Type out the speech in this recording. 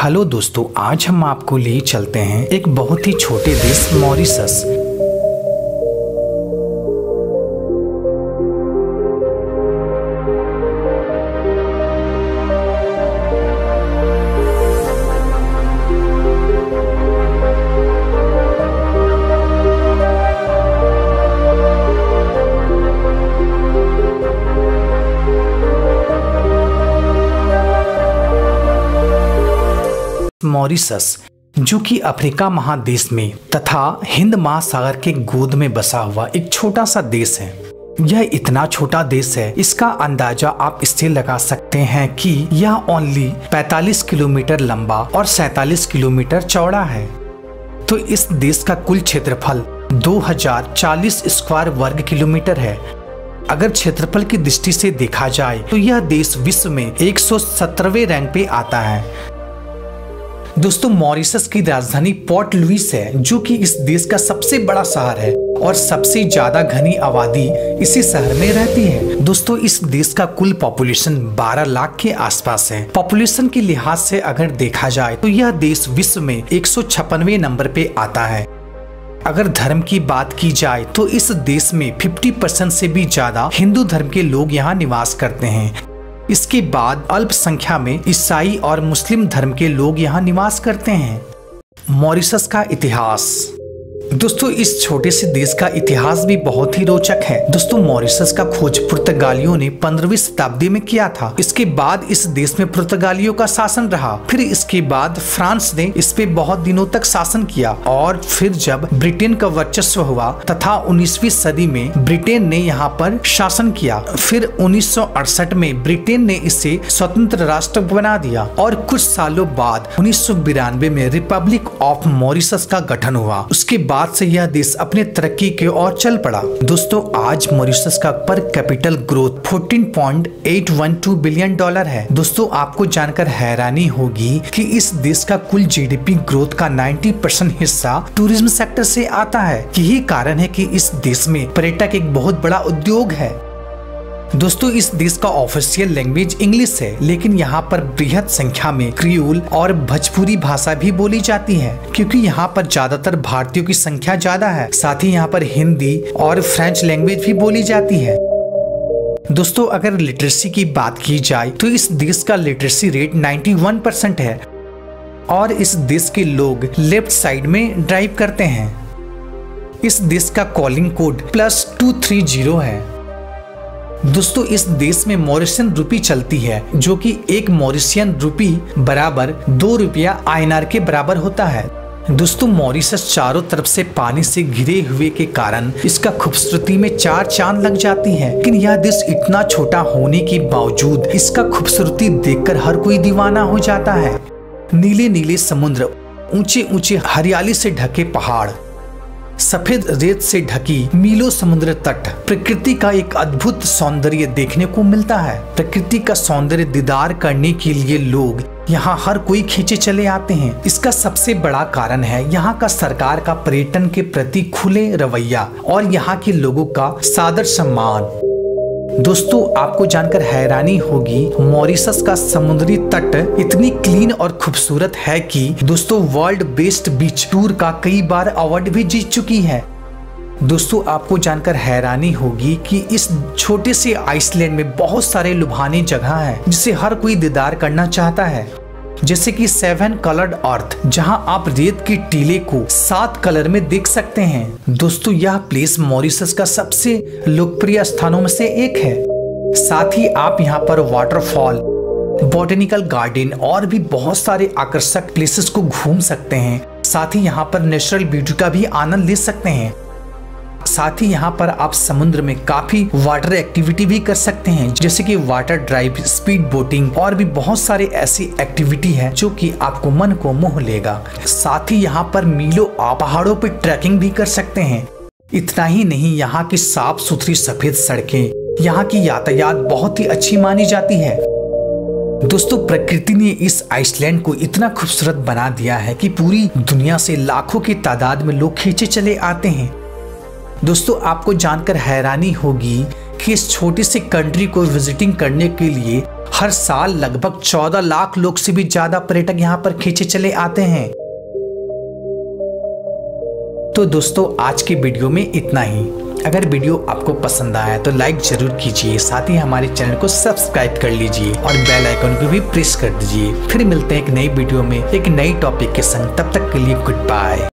Hello दोस्तों, आज हम आपको ले चलते हैं एक बहुत ही छोटे देश मॉरिशस। मॉरिशस जो कि अफ्रीका महादेश में तथा हिंद महासागर के गोद में बसा हुआ एक छोटा सा देश है। यह इतना छोटा देश है, इसका अंदाजा आप इससे लगा सकते हैं कि यह ओनली 45 किलोमीटर लंबा और 47 किलोमीटर चौड़ा है। तो इस देश का कुल क्षेत्रफल 2040 स्क्वायर वर्ग किलोमीटर है। अगर क्षेत्रफल की दृष्टि से देखा जाए तो यह देश विश्व में 117वें रैंक पे आता है। दोस्तों, मॉरिशस की राजधानी पोर्ट लुइस है, जो कि इस देश का सबसे बड़ा शहर है और सबसे ज्यादा घनी आबादी इसी शहर में रहती है। दोस्तों, इस देश का कुल पॉपुलेशन 12 लाख के आसपास है। पॉपुलेशन के लिहाज से अगर देखा जाए तो यह देश विश्व में 156वें नंबर पे आता है। अगर धर्म की बात की जाए तो इस देश में 50% से भी ज्यादा हिंदू धर्म के लोग यहाँ निवास करते हैं। इसके बाद अल्प संख्या में ईसाई और मुस्लिम धर्म के लोग यहाँ निवास करते हैं। मॉरिशस का इतिहास। दोस्तों, इस छोटे से देश का इतिहास भी बहुत ही रोचक है। दोस्तों, मॉरिशस का खोज पुर्तगालियों ने 15वीं शताब्दी में किया था। इसके बाद इस देश में पुर्तगालियों का शासन रहा। फिर इसके बाद फ्रांस ने इस पे बहुत दिनों तक शासन किया और फिर जब ब्रिटेन का वर्चस्व हुआ तथा 19वीं सदी में ब्रिटेन ने यहाँ पर शासन किया। फिर 1968 में ब्रिटेन ने इसे स्वतंत्र राष्ट्र बना दिया और कुछ सालों बाद 1992 में रिपब्लिक ऑफ मॉरिशस का गठन हुआ। उसके बाद से यह देश अपने तरक्की के ओर चल पड़ा। दोस्तों, आज मॉरिशस का पर कैपिटल ग्रोथ 14.812 बिलियन डॉलर है। दोस्तों, आपको जानकर हैरानी होगी कि इस देश का कुल जीडीपी ग्रोथ का 90% हिस्सा टूरिज्म सेक्टर से आता है। यही कारण है कि इस देश में पर्यटक एक बहुत बड़ा उद्योग है। दोस्तों, इस देश का ऑफिशियल लैंग्वेज इंग्लिश है, लेकिन यहाँ पर बृहद संख्या में क्रियोल और भोजपुरी भाषा भी बोली जाती है, क्योंकि यहाँ पर ज्यादातर भारतीयों की संख्या ज्यादा है। साथ ही यहाँ पर हिंदी और फ्रेंच लैंग्वेज भी बोली जाती है। दोस्तों, अगर लिटरेसी की बात की जाए तो इस देश का लिटरेसी रेट 91% है और इस देश के लोग लेफ्ट साइड में ड्राइव करते हैं। इस देश का कॉलिंग कोड +230 है। दोस्तों, इस देश में मॉरिशियन रूपी चलती है, जो कि एक मॉरिशियन रूपी बराबर 2 रुपया INR के बराबर होता है। दोस्तों, मॉरिशस चारों तरफ से पानी से घिरे हुए के कारण इसका खूबसूरती में 4 चांद लग जाती है। लेकिन यह देश इतना छोटा होने के बावजूद इसका खूबसूरती देखकर हर कोई दीवाना हो जाता है। नीले नीले समुद्र, ऊंचे ऊंचे हरियाली से ढके पहाड़, सफेद रेत से ढकी मीलों समुद्र तट, प्रकृति का एक अद्भुत सौंदर्य देखने को मिलता है। प्रकृति का सौंदर्य दीदार करने के लिए लोग यहाँ हर कोई खींचे चले आते हैं। इसका सबसे बड़ा कारण है यहाँ का सरकार का पर्यटन के प्रति खुले रवैया और यहाँ के लोगों का सादर सम्मान। दोस्तों, आपको जानकर हैरानी होगी, मॉरिशस का समुद्री तट इतनी क्लीन और खूबसूरत है कि दोस्तों वर्ल्ड बेस्ट बीच टूर का कई बार अवार्ड भी जीत चुकी है। दोस्तों, आपको जानकर हैरानी होगी कि इस छोटे से आइसलैंड में बहुत सारे लुभाने जगह हैं जिसे हर कोई दीदार करना चाहता है, जैसे कि 7 कलर्ड अर्थ, जहां आप रेत की टीले को 7 कलर में देख सकते हैं। दोस्तों, यह प्लेस मॉरिशस का सबसे लोकप्रिय स्थानों में से एक है। साथ ही आप यहां पर वाटरफॉल, बॉटेनिकल गार्डन और भी बहुत सारे आकर्षक प्लेसेस को घूम सकते हैं। साथ ही यहाँ पर नेचुरल ब्यूटी का भी आनंद ले सकते हैं। साथ ही यहाँ पर आप समुद्र में काफी वाटर एक्टिविटी भी कर सकते हैं, जैसे कि वाटर ड्राइव, स्पीड बोटिंग और भी बहुत सारे ऐसी एक्टिविटी है जो कि आपको मन को मोह लेगा। साथ ही यहाँ पर मीलों आप पहाड़ों पर ट्रैकिंग भी कर सकते हैं। इतना ही नहीं, यहाँ की साफ सुथरी सफेद सड़कें, यहाँ की यातायात बहुत ही अच्छी मानी जाती है। दोस्तों, प्रकृति ने इस आइसलैंड को इतना खूबसूरत बना दिया है कि पूरी दुनिया से लाखों की तादाद में लोग खींचे चले आते हैं। दोस्तों, आपको जानकर हैरानी होगी कि इस छोटी सी कंट्री को विजिटिंग करने के लिए हर साल लगभग 14 लाख लोग से भी ज्यादा पर्यटक यहाँ पर खींचे चले आते हैं। तो दोस्तों आज की वीडियो में इतना ही। अगर वीडियो आपको पसंद आया तो लाइक जरूर कीजिए, साथ ही हमारे चैनल को सब्सक्राइब कर लीजिए और बेल आइकन को भी प्रेस कर दीजिए। फिर मिलते हैं एक नई वीडियो में एक नई टॉपिक के संग। तब तक के लिए गुड बाय।